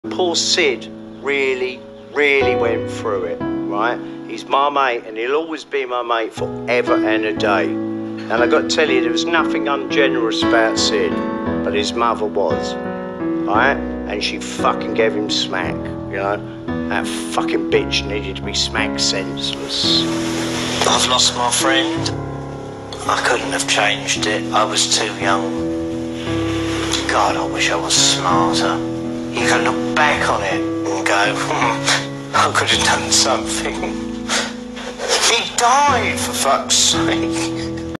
Poor Sid really went through it, right? He's my mate and he'll always be my mate forever and a day. And I got to tell you, there was nothing ungenerous about Sid, but his mother was, right? And she fucking gave him smack, you know? That fucking bitch needed to be smacked senseless. I've lost my friend. I couldn't have changed it. I was too young. God, I wish I was smarter. You can look back on it and go, I could have done something. He died, for fuck's sake.